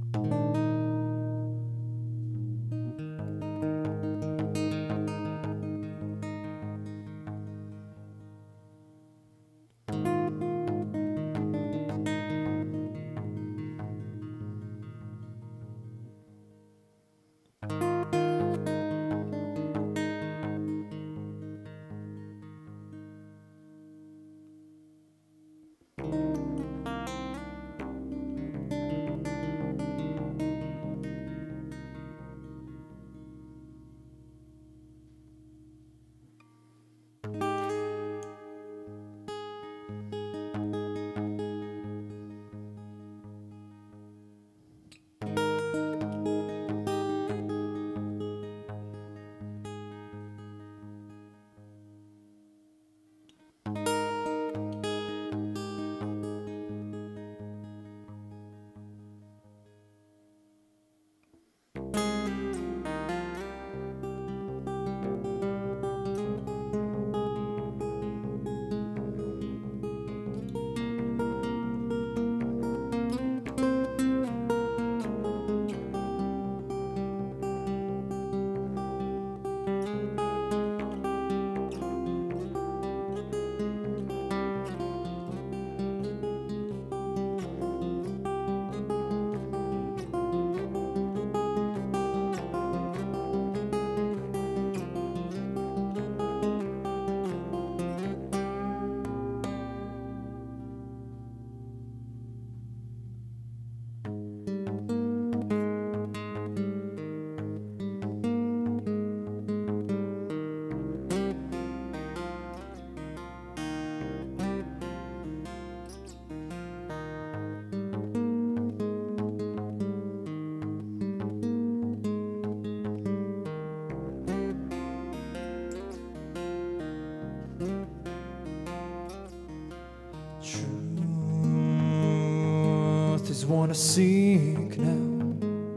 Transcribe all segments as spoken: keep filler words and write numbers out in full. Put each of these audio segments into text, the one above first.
Wanna seek now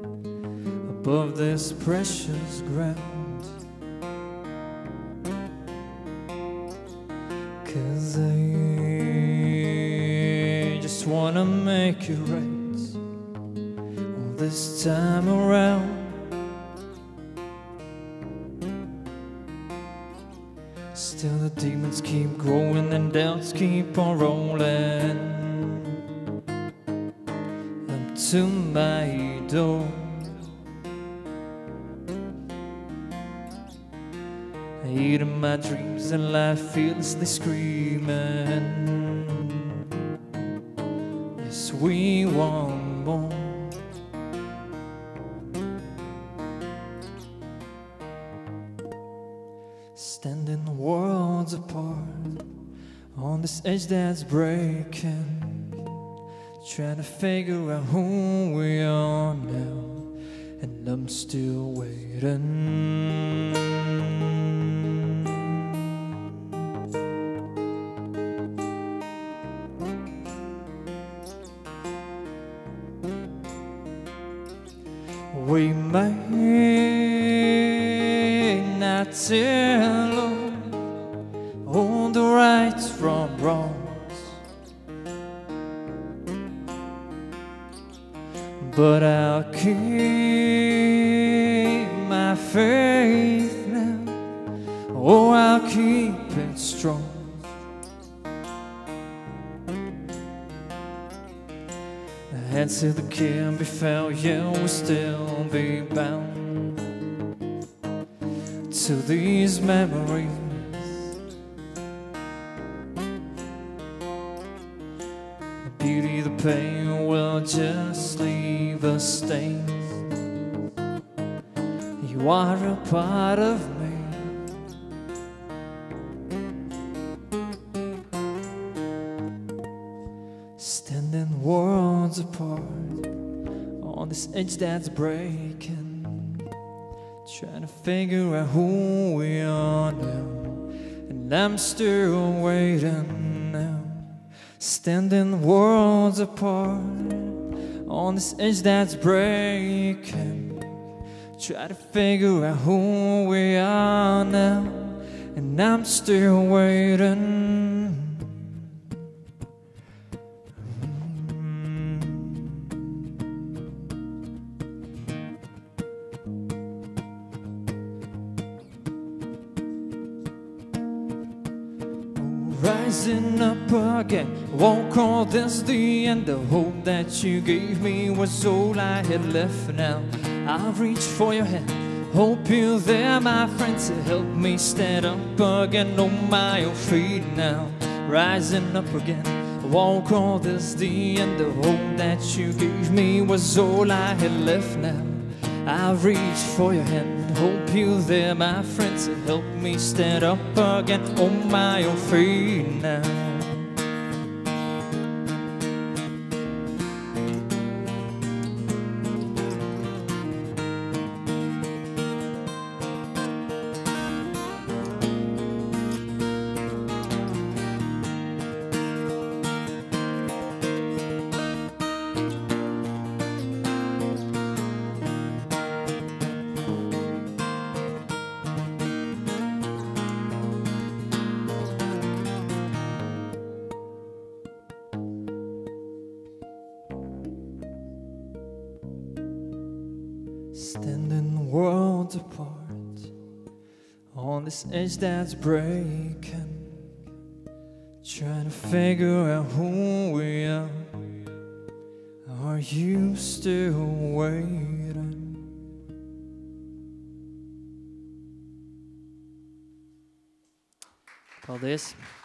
above this precious ground, 'cause I just wanna make it right all this time around. Still the demons keep growing and doubts keep on rolling to my door. Eating my dreams and life feels like screaming. Yes, we want more. Standing worlds apart on this edge that's breaking, trying to figure out who we are now, and I'm still waiting. We may not tell all the rights from wrongs, but I'll keep my faith now. Oh, I'll keep it strong. The hands that can be felt, yeah, we'll still be bound to these memories. The beauty, the pain will just leave a stain. You are a part of me. Standing worlds apart on this edge that's breaking, trying to figure out who we are now, and I'm still waiting now. Standing worlds apart on this edge that's breaking, try to figure out who we are now, and I'm still waiting. Rising up again, won't call this the end. The hope that you gave me was all I had left now. I've reached for your hand, hope you're there, my friend, to help me stand up again on my own feet now. Rising up again, won't call this the end. The hope that you gave me was all I had left now. I've reached for your hand, hope you're there, my friend, to help me stand up again on my own feet now. Standing worlds apart on this edge that's breaking, trying to figure out who we are. Are you still waiting? Paldies!